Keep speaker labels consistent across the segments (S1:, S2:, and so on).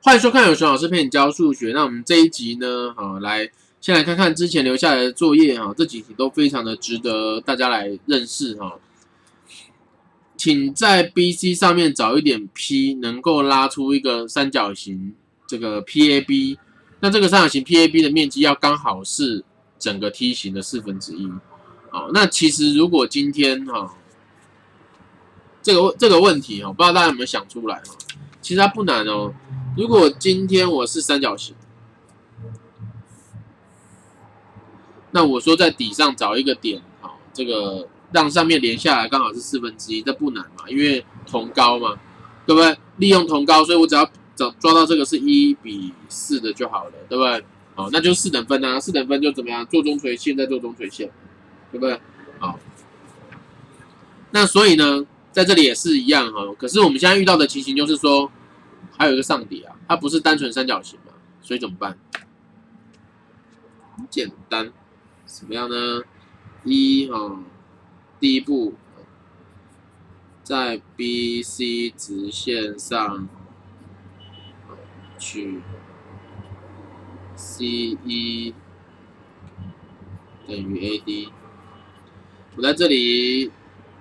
S1: 欢迎收看有熊老师陪你教数学。那我们这一集呢，先来看看之前留下来的作业这几题都非常的值得大家来认识请在 BC 上面找一点 P， 能够拉出一个三角形，这个 PAB。那这个三角形 PAB 的面积要刚好是整个梯形的1/4。那其实如果今天这个问题不知道大家有没有想出来其实它不难哦。如果今天我是三角形，那我说在底上找一个点，这个让上面连下来刚好是1/4，这不难嘛，因为同高嘛，对不对？利用同高，所以我只要抓到这个是1:4的就好了，对不对？好，那就4等分啊，4等分就怎么样？做中垂线再做中垂线，对不对？好，那所以呢，在这里也是一样可是我们现在遇到的情形就是说，还有一个上底啊，它不是单纯三角形嘛，所以怎么办？很简单，怎么样呢？第一步，在 BC 直线上取 C1 等于 AD。我在这里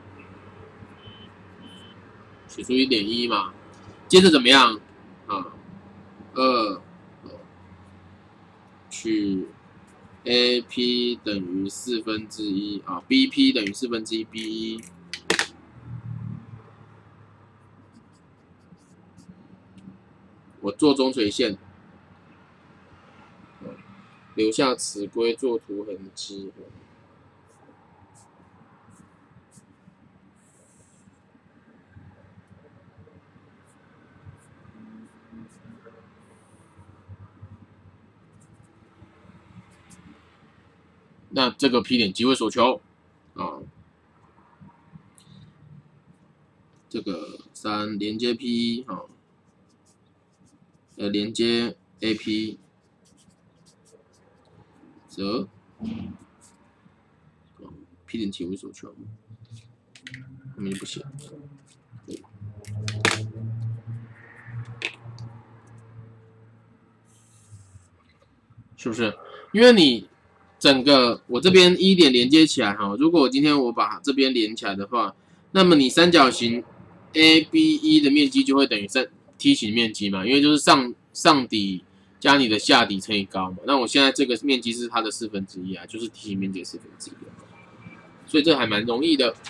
S1: 取出1.1嘛，接着怎么样？2取 AP 等于1/4BP 等于1/4 B1。我做中垂线，留下尺规做图痕迹。那这个 P 点即为所求这个3连接 P 连接 AP 则P 点即为所求，后面就不写了。是不是？因为你整个我这边1点连接起来如果今天我把这边连起来的话，那么你三角形 ABE 的面积就会等于梯形面积嘛，因为就是上底加你的下底乘以高嘛。那我现在这个面积是它的1/4就是梯形面积的1/4，所以这还蛮容易的。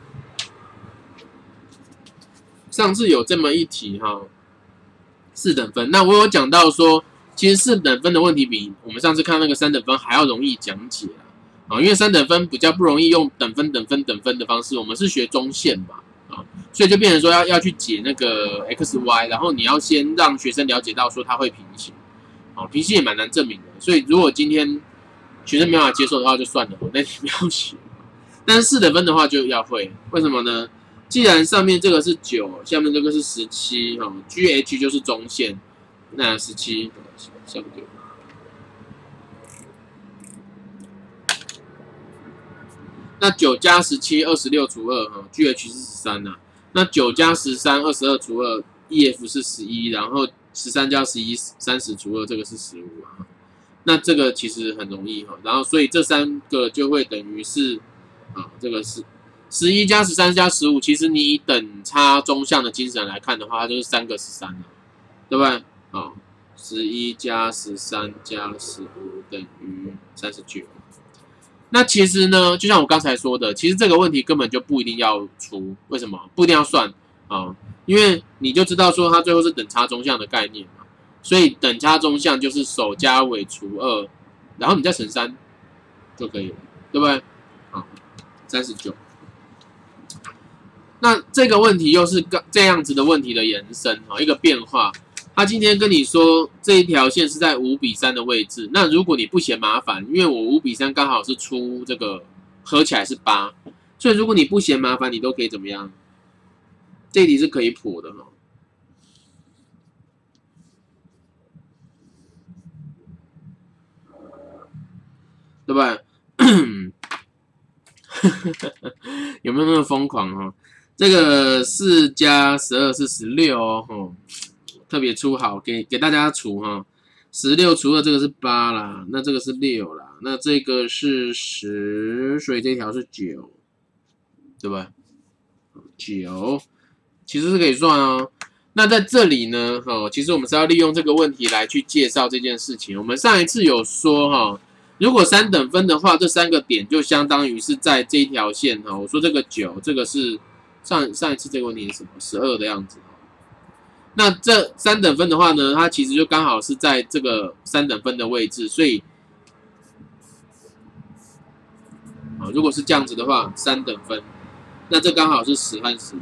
S1: 上次有这么一题4等分，那我有讲到说，其实4等分的问题比我们上次看那个3等分还要容易讲解因为3等分比较不容易用等分的方式，我们是学中线嘛所以就变成说要去解那个 x、y， 然后你要先让学生了解到说它会平行平行也蛮难证明的，所以如果今天学生没办法接受的话就算了那题不要写。但是4等分的话就要会，为什么呢？既然上面这个是9，下面这个是17GH 就是中线，那17下不对。那9加17 26除2GH 是13那9加13 22除2 EF 是11，然后13加11 30除2这个是15那这个其实很容易然后所以这3个就会等于是这个是11加13加15，其实你以等差中项的精神来看的话，它就是3个13对不对11加13加15等于39。那其实呢，就像我刚才说的，其实这个问题根本就不一定要出，为什么？不一定要算因为你就知道说它最后是等差中项的概念嘛，所以等差中项就是首加尾除2，然后你再乘3就可以了，对不对？39。那这个问题又是这样子的问题的延伸一个变化。他今天跟你说这一条线是在5:3的位置，那如果你不嫌麻烦，因为我5:3刚好是出这个合起来是8，所以如果你不嫌麻烦，你都可以怎么样？这一题是可以剖的对不对？有没有那么疯狂这个4加12是16 特别出好给大家除哈，16除2这个是8啦，那这个是6啦，那这个是10，所以这条是9，对吧？9其实是可以算哦。那在这里呢，其实我们是要利用这个问题来去介绍这件事情。我们上一次有说如果3等分的话，这3个点就相当于是在这一条线我说这个9，这个是上一次这个问题是什么？12的样子。那这3等分的话呢，它其实就刚好是在这个3等分的位置，所以如果是这样子的话，3等分，那这刚好是10和11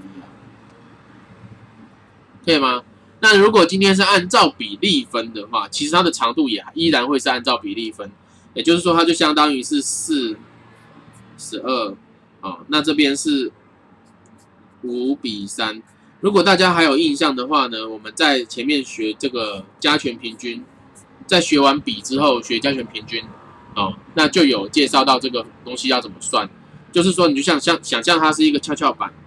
S1: 可以吗？那如果今天是按照比例分的话，其实它的长度也依然会是按照比例分，也就是说它就相当于是4、12，那这边是5:3。如果大家还有印象的话呢，我们在前面学这个加权平均，在学完比之后学加权平均，那就有介绍到这个东西要怎么算，就是说你就想象它是一个跷跷板。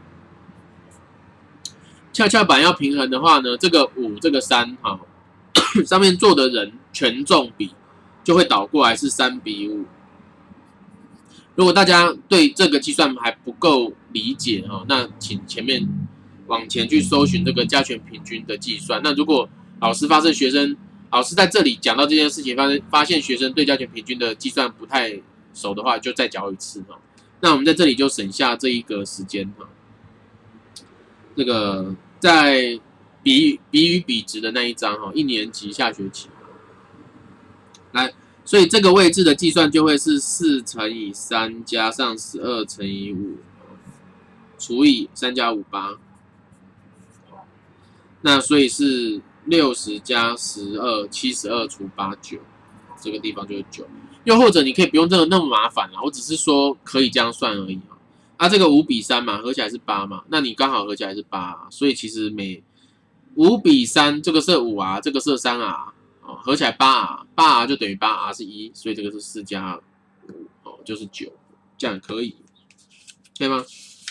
S1: 跷跷板要平衡的话呢，这个5这个3上面坐的人权重比就会倒过来是3:5。如果大家对这个计算还不够理解那请前面往前去搜寻这个加权平均的计算。那如果老师在这里讲到这件事情，发现学生对加权平均的计算不太熟的话，就再教一次那我们在这里就省下这一个时间这个在比与比值的那一章1年级下学期来，所以这个位置的计算就会是4乘以3加上12乘以5除以3加5 8，那所以是60加12 72除8 9，这个地方就是9。又或者你可以不用这个那么麻烦啦，我只是说可以这样算而已这个5:3嘛，合起来是8嘛，那你刚好合起来是8所以其实每5:3，这个是5R，这个是3R，合起来8R就等于8R 是1，所以这个是4加5就是9，这样可以吗？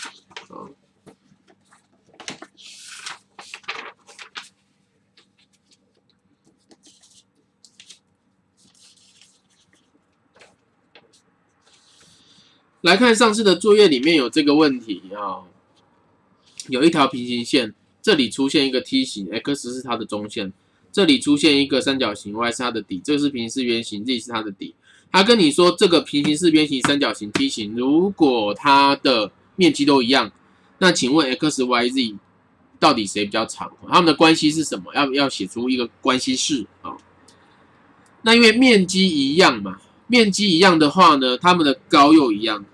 S1: 来看上次的作业里面有这个问题有一条平行线，这里出现一个梯形 ，x 是它的中线，这里出现一个三角形 ，y 是它的底，这个是平行四边形 ，z 是它的底。他跟你说这个平行四边形、三角形、梯形，如果它的面积都一样，那请问 x、y、z 到底谁比较长？它们的关系是什么？要写出一个关系式那因为面积一样嘛，面积一样的话呢，它们的高又一样，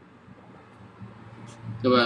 S1: 对不对？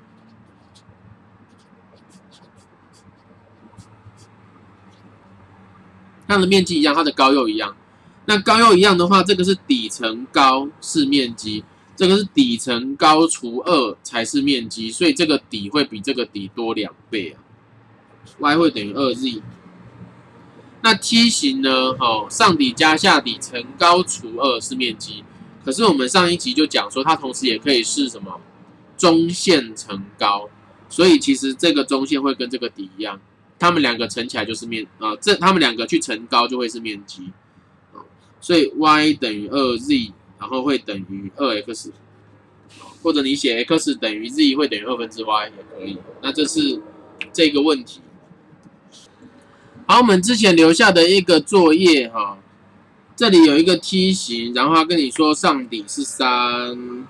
S1: 它的面积一样，它的高又一样。那高又一样的话，这个是底乘高是面积，这个是底乘高除2才是面积，所以这个底会比这个底多2倍y 会等于2z。那梯形呢？上底加下底乘高除2是面积，可是我们上一集就讲说，它同时也可以是什么中线乘高，所以其实这个中线会跟这个底一样，它们两个乘起来就是它们两个去乘高就会是面积所以 y 等于2z， 然后会等于2x， 或者你写 x 等于 z 会等于y 也可以。那这是这个问题。好，我们之前留下的一个作业这里有一个梯形，然后他跟你说上底是3，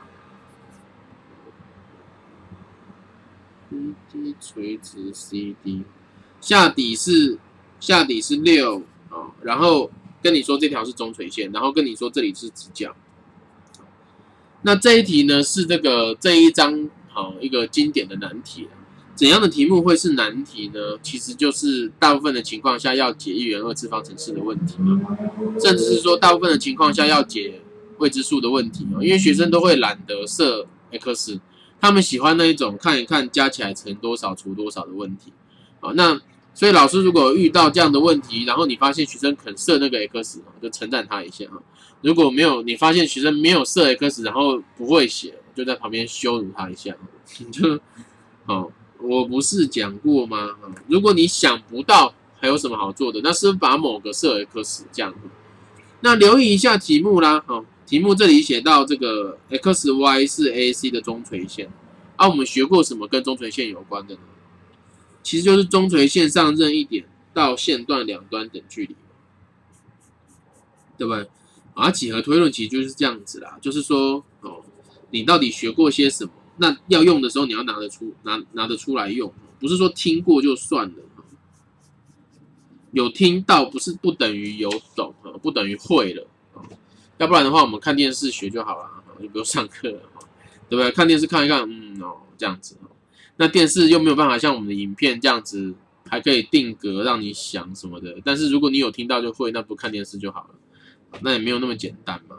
S1: 垂直 CD， 下底是6然后跟你说这条是中垂线，然后跟你说这里是直角。那这一题呢是这一章一个经典的难题怎样的题目会是难题呢？其实就是大部分的情况下要解一元二次方程式的问题甚至是说大部分的情况下要解未知数的问题因为学生都会懒得设 x， 他们喜欢那一种看一看加起来乘多少除多少的问题那所以老师如果遇到这样的问题，然后你发现学生肯设那个 x， 就称赞他一下如果没有，你发现学生没有设 x， 然后不会写，就在旁边羞辱他一下就我不是讲过吗？如果你想不到还有什么好做的？那是把某个设 x 这样。那留意一下题目啦，题目这里写到这个 x y 是 AC 的中垂线，我们学过什么跟中垂线有关的呢？其实就是中垂线上任一点到线段两端等距离，对不对？几何推论其实就是这样子啦，就是说你到底学过些什么？那要用的时候你要拿得出来用，不是说听过就算了。有听到不等于有懂，不等于会了，要不然的话我们看电视学就好了，就不用上课了，对不对？看电视看一看，这样子。那电视又没有办法像我们的影片这样子，还可以定格让你想什么的。但是如果你有听到就会，那不看电视就好了，那也没有那么简单嘛。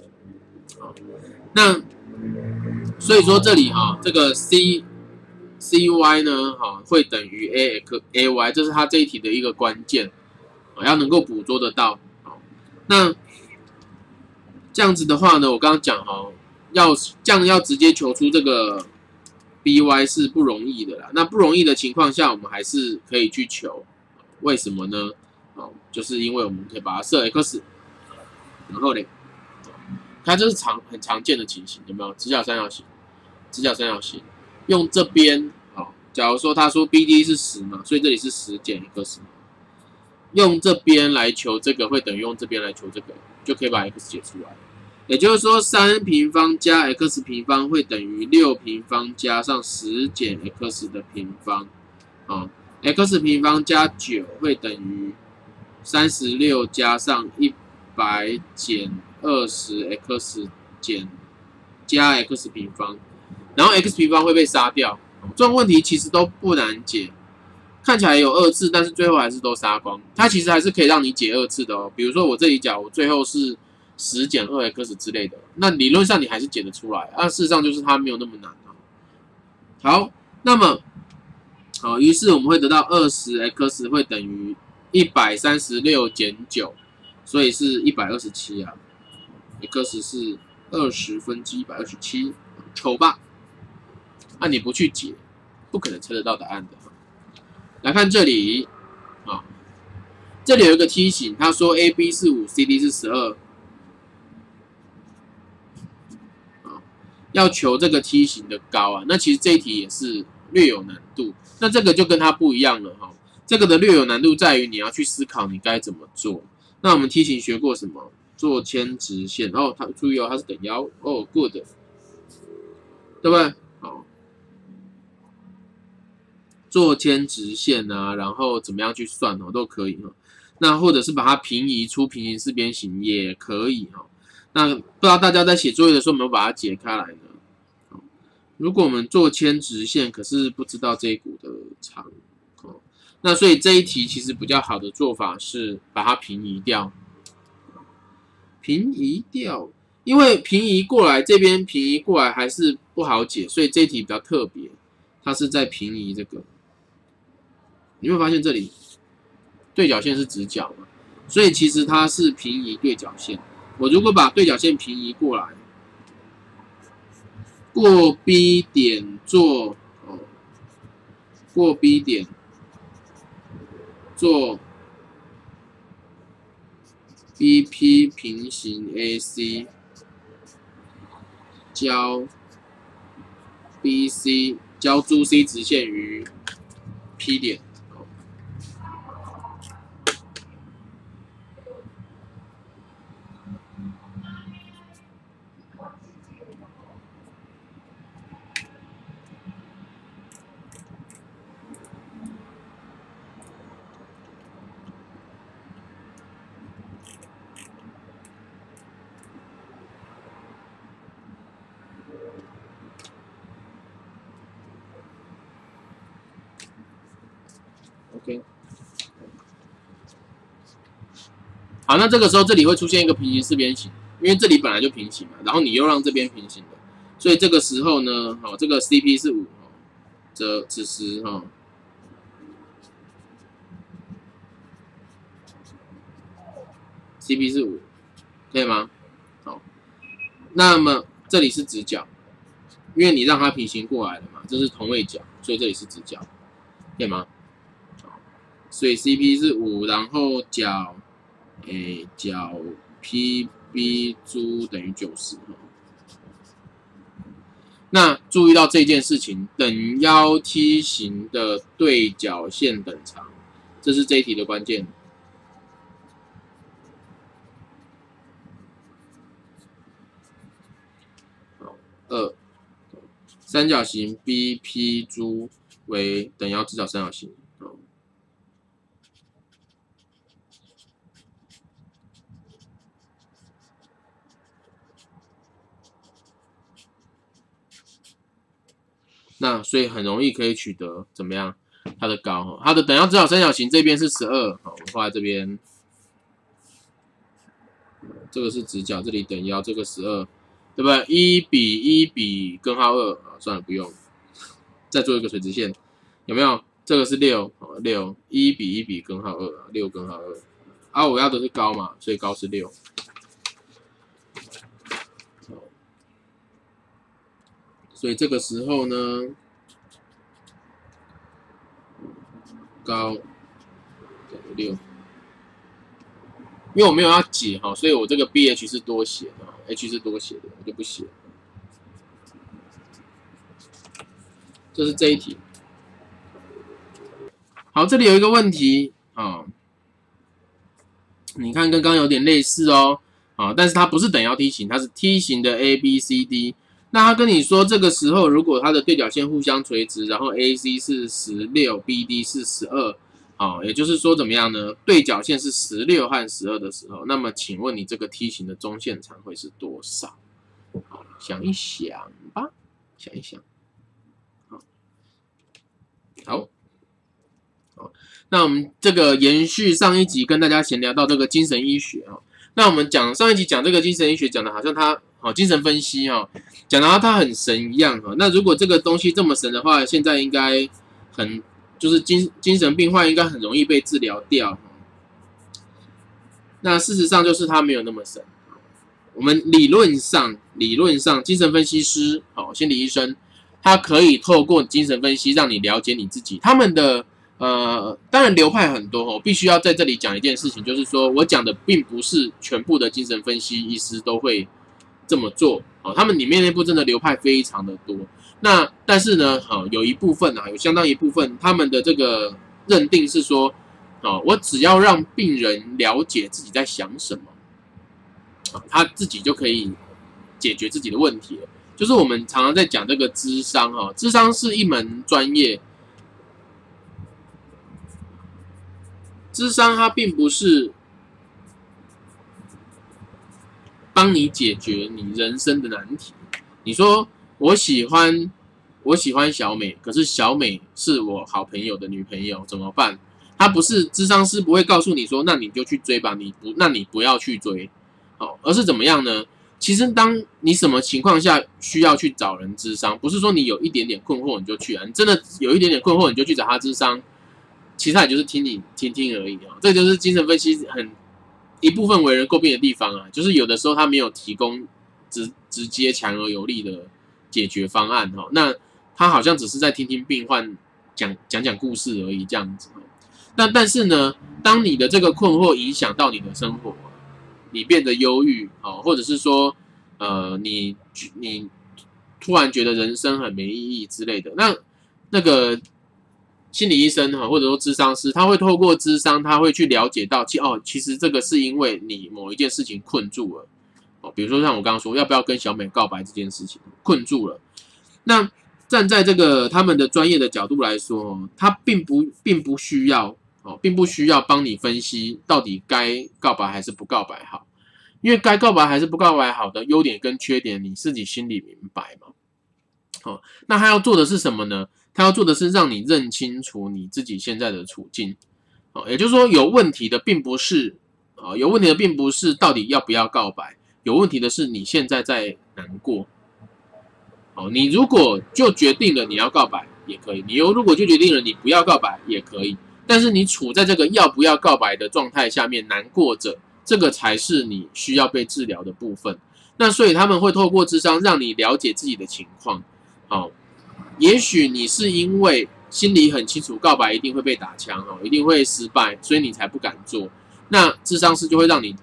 S1: 那所以说这里这个 CY 呢，会等于 AY， 这是它这一题的一个关键，要能够捕捉得到。那这样子的话呢，我刚刚讲要直接求出这个 BY 是不容易的啦。那不容易的情况下，我们还是可以去求，为什么呢？就是因为我们可以把它设 x， 然后嘞，它这是很常见的情形，有没有？直角三角形，用这边。假如说他说 BD 是10嘛，所以这里是10减 x， 用这边来求这个会等于用这边来求这个，就可以把 x 解出来。也就是说，3平方加 x 平方会等于6平方加上10减 x 的平方，x 平方加9会等于36加上100减20x 加 x 平方，然后 x 平方会被杀掉。这种问题其实都不难解，看起来有2次，但是最后还是都杀光。它其实还是可以让你解2次的哦。比如说我这里讲，我最后是10减2x 之类的，那理论上你还是解得出来。事实上就是它没有那么难。好，那么于是我们会得到20x 会等于136减9，所以是127啊。x 是20分之127，丑吧？你不去解，不可能猜得到答案的。来看这里，这里有一个梯形，他说 AB 是5 ，CD 是12，要求这个梯形的高那其实这一题也是略有难度。那这个就跟它不一样了这个的略有难度在于你要去思考你该怎么做。那我们梯形学过什么？做牵直线，它注意它是等腰，good， 对不对？做牵直线然后怎么样去算都可以那或者是把它平移出平行四边形也可以那不知道大家在写作业的时候有没有把它解开来呢？如果我们做牵直线，可是不知道这一股的长那所以这一题其实比较好的做法是把它平移掉，因为平移过来这边平移过来还是不好解，所以这一题比较特别，它是在平移这个。你会发现这里对角线是直角嘛，所以其实它是平移对角线。我如果把对角线平移过来，过 B 点做过 B 点做 BP 平行 AC 交 BC 交珠 C 直线于 P 点。OK， 好，那这个时候这里会出现一个平行四边形，因为这里本来就平行嘛，然后你又让这边平行的，所以这个时候呢，这个 CP 是5，此时CP 是5，可以吗？好，那么这里是直角，因为你让它平行过来了嘛，这是同位角，所以这里是直角，可以吗？ 所以 CP 是5，然后角PB 猪等于90。那注意到这件事情，等腰梯形的对角线等长，这是这一题的关键。2，三角形 BP 珠为等腰直角三角形。那所以很容易可以取得怎么样？它的高，它的等腰直角三角形这边是12，好，我们画在这边，这个是直角，这里等腰，这个12，对不对？1比根号2，算了，不用，再做一个垂直线，有没有？这个是6， 1比根号2，6根号2，啊，我要的是高嘛，所以高是6。所以这个时候呢，高等于6，因为我没有要解哈，所以我这个 BH 是多写的 ，H 是多写的，我就不写。这是这一题。好，这里有一个问题啊，你看跟刚刚有点类似哦，啊，但是它不是等腰梯形，它是梯形的 ABCD。那他跟你说，这个时候如果它的对角线互相垂直，然后 AC 是16，BD 是12，好，也就是说怎么样呢？对角线是16和12的时候，那么请问你这个梯形的中线长会是多少？好，想一想吧，想一想。好，那我们这个延续上一集跟大家闲聊到这个精神医学啊，那我们讲上一集讲这个精神医学，讲的好像它精神分析讲的它很神一样那如果这个东西这么神的话，现在应该就是精神病患应该很容易被治疗掉。那事实上就是它没有那么神。我们理论上精神分析师心理医生，他可以透过精神分析让你了解你自己。他们的当然流派很多必须要在这里讲一件事情，就是说我讲的并不是全部的精神分析医师都会这么做他们里面内部真的流派非常的多。那但是呢有一部分有相当一部分他们的这个认定是说我只要让病人了解自己在想什么他自己就可以解决自己的问题了。就是我们常常在讲这个諮商諮商是一门专业，諮商它并不是帮你解决你人生的难题。你说我喜欢小美，可是小美是我好朋友的女朋友，怎么办？他不是諮商师不会告诉你说，那你就去追吧，那你不要去追，而是怎么样呢？其实当你什么情况下需要去找人諮商，不是说你有一点点困惑你就去你真的有一点点困惑你就去找他諮商，其他也就是听而已这就是精神分析一部分为人诟病的地方就是有的时候他没有提供直接强而有力的解决方案那他好像只是在听病患讲故事而已这样子但是呢，当你的这个困惑影响到你的生活，你变得忧郁或者是说你突然觉得人生很没意义之类的，那个心理医生或者说諮商师，他会透过諮商，他会去了解到其实这个是因为你某一件事情困住了比如说像我刚刚说要不要跟小美告白这件事情困住了。那站在这个他们的专业的角度来说他并不需要帮你分析到底该告白还是不告白好，因为该告白还是不告白好的优点跟缺点你自己心里明白嘛那他要做的是什么呢？他要做的是让你认清楚你自己现在的处境也就是说有问题的并不是到底要不要告白，有问题的是你现在在难过你如果就决定了你要告白也可以，你如果就决定了你不要告白也可以，但是你处在这个要不要告白的状态下面难过着，这个才是你需要被治疗的部分。那所以他们会透过諮商让你了解自己的情况也许你是因为心里很清楚，告白一定会被打枪哦，一定会失败，所以你才不敢做。那諮商师就会让你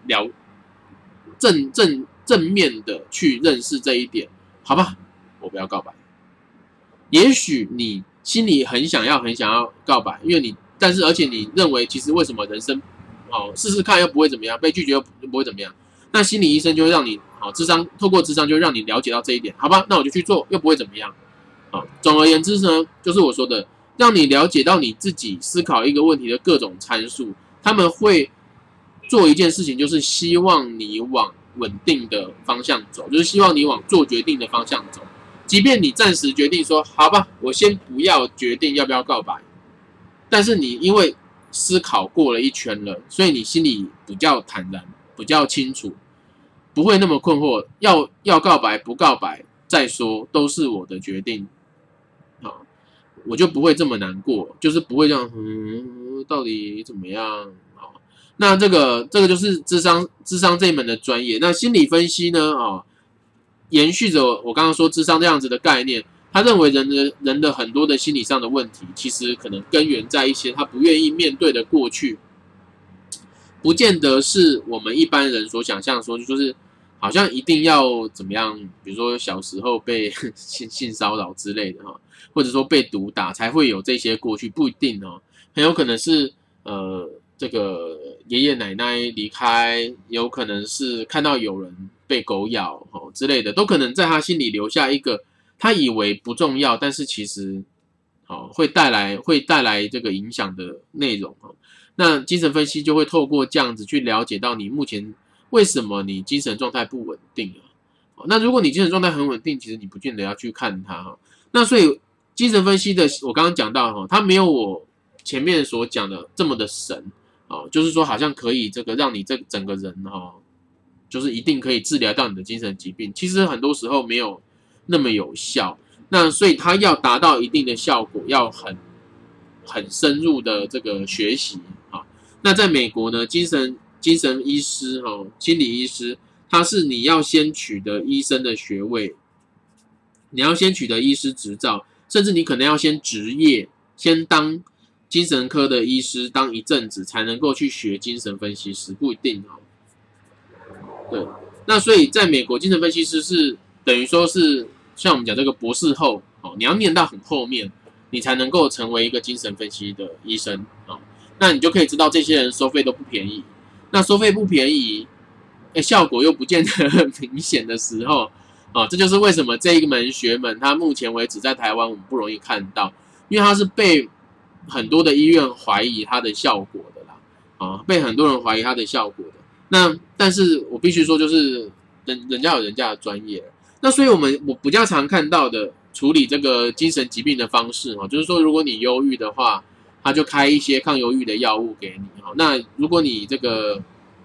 S1: 正面的去认识这一点，好吧？我不要告白。也许你心里很想要告白，因为你，但是而且你认为其实为什么人生，试试看又不会怎么样，被拒绝又不会怎么样，那心理医生就会让你，透过諮商就会让你了解到这一点，好吧？那我就去做，又不会怎么样。总而言之呢，就是我说的，让你了解到你自己思考一个问题的各种参数，他们会做一件事情，就是希望你往稳定的方向走，就是希望你往做决定的方向走。即便你暂时决定说，好吧，我先不要决定要不要告白，但是你因为思考过了一圈了，所以你心里比较坦然，比较清楚，不会那么困惑，要告白不告白再说，都是我的决定。我就不会这么难过，就是不会这样，到底怎么样？那这个就是諮商这一门的专业。那心理分析呢？延续着我刚刚说諮商这样子的概念，他认为人的很多的心理上的问题，其实可能根源在一些他不愿意面对的过去，不见得是我们一般人所想象说，就是好像一定要怎么样，比如说小时候被性骚扰之类的或者说被毒打才会有这些过去，不一定很有可能是这个爷爷奶奶离开，有可能是看到有人被狗咬之类的，都可能在他心里留下一个他以为不重要，但是其实会带来这个影响的内容那精神分析就会透过这样子去了解到你目前为什么你精神状态不稳定那如果你精神状态很稳定，其实你不见得要去看它那所以精神分析的我刚刚讲到它没有我前面所讲的这么的神就是说好像可以这个让你这整个人就是一定可以治疗到你的精神疾病，其实很多时候没有那么有效。那所以它要达到一定的效果，要很深入的这个学习那在美国呢，精神医师心理医师，他是你要先取得医生的学位，你要先取得医师执照，甚至你可能要先执业，先当精神科的医师当一阵子，才能够去学精神分析师，不一定对，那所以在美国，精神分析师是等于说是像我们讲这个博士后你要念到很后面，你才能够成为一个精神分析的医生那你就可以知道这些人收费都不便宜。那收费不便宜，效果又不见得很明显的时候这就是为什么这一门学门它目前为止在台湾我们不容易看到，因为它是被很多的医院怀疑它的效果的啦被很多人怀疑它的效果的。那但是我必须说，就是人家有人家的专业。那所以我比较常看到的处理这个精神疾病的方式就是说，如果你忧郁的话，他就开一些抗忧郁的药物给你那如果你这个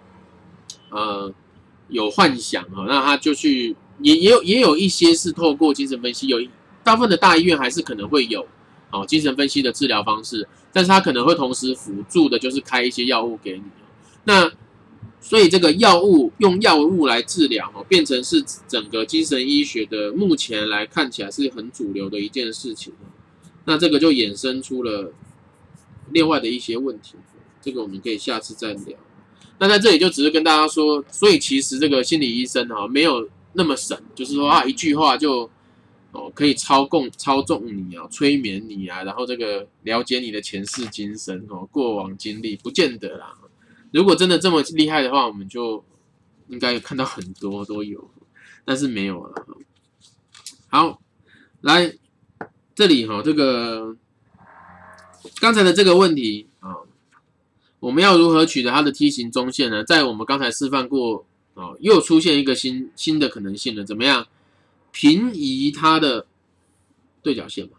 S1: 有幻想那他就去也有一些是透过精神分析，大部分的大医院还是可能会有精神分析的治疗方式，但是他可能会同时辅助的就是开一些药物给你那所以这个用药物来治疗变成是整个精神医学的目前来看起来是很主流的一件事情那这个就衍生出了另外的一些问题，这个我们可以下次再聊。那在这里就只是跟大家说，所以其实这个心理医生没有那么神，就是说一句话就可以操纵你催眠你然后这个了解你的前世今生过往经历，不见得啦。如果真的这么厉害的话，我们就应该看到很多都有，但是没有啦。好，来这里这个刚才的这个问题我们要如何取得它的梯形中线呢？在我们刚才示范过又出现一个新的可能性了，怎么样？平移它的对角线嘛。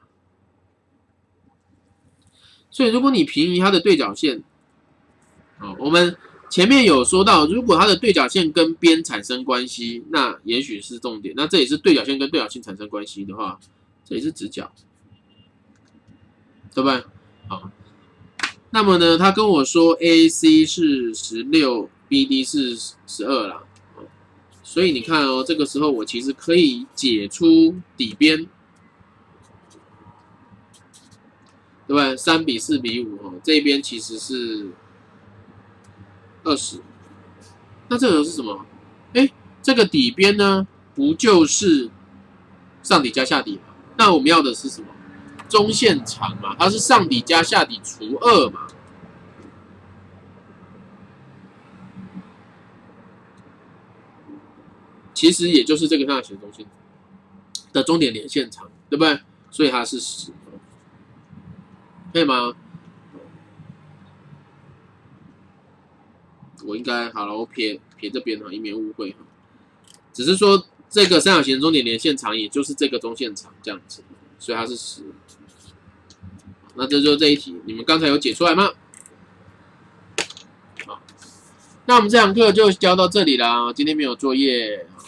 S1: 所以如果你平移它的对角线我们前面有说到，如果它的对角线跟边产生关系，那也许是重点。那这也是对角线跟对角线产生关系的话，这也是直角，对不对？好，那么呢，他跟我说 AC 是16，BD 是12啦。所以你看这个时候我其实可以解出底边。 对不对？3:4:5哦，这边其实是20。那这个是什么？哎，这个底边呢，不就是上底加下底吗？那我们要的是什么？中线长嘛，它是上底加下底除2嘛。其实也就是这个三角形中心的终点连线长，对不对？所以它是10，可以吗？我应该好了，我撇这边哈，以免误会哈。只是说这个三角形中点连线长，也就是这个中线长这样子，所以它是10。那这就是这一题，你们刚才有解出来吗？好，那我们这堂课就教到这里啦，今天没有作业。